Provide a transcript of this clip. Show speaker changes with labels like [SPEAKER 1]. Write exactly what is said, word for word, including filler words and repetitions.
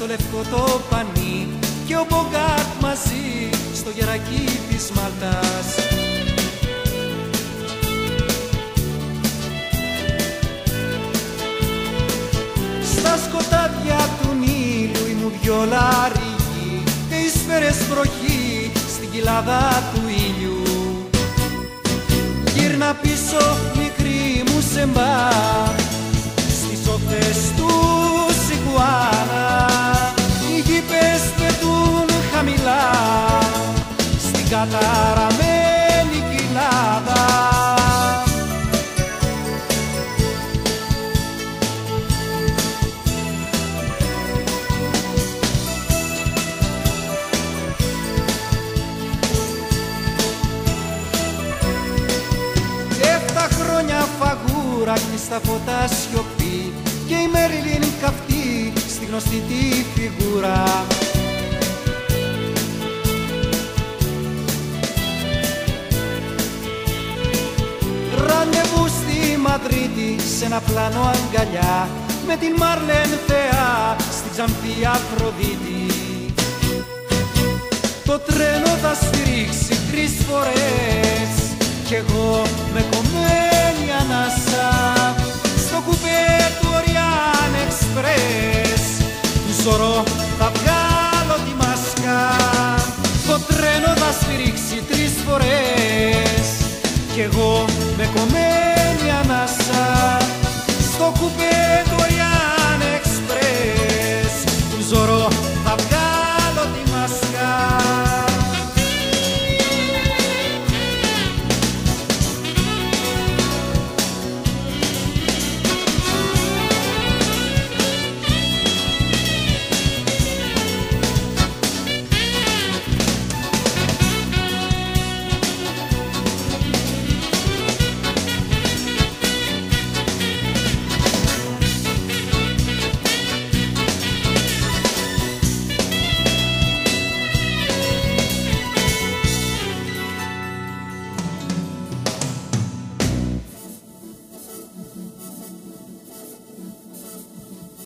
[SPEAKER 1] στο λευκό το πανί και ο Μπογκάρτ μαζί στο γερακί της Μάλτας. Στα σκοτάδια του Νείλου η Μουδιόλα ρίγει και οι σφαίρες βροχή στην κοιλάδα του ήλιου. Γύρνα πίσω μικρή μου σεμπά στις όχθες του Σικουάνα. Οι γήπες πετούν χαμηλά στην καταραμένη κοιλάδα. Εφτά χρόνια φαγούρα κλειστά φώτα σιωπή και η Μέριλιν καυτή στη γνωστή τη φιγούρα. Ραντεβού στη Μαδρίτη σε ένα πλάνο αγκαλιά με την Μάρλεν θεά στην Τζαμφή Αφροδίτη. Το τρένο θα σφυρίξει τρεις φορές κι εγώ με κομμένο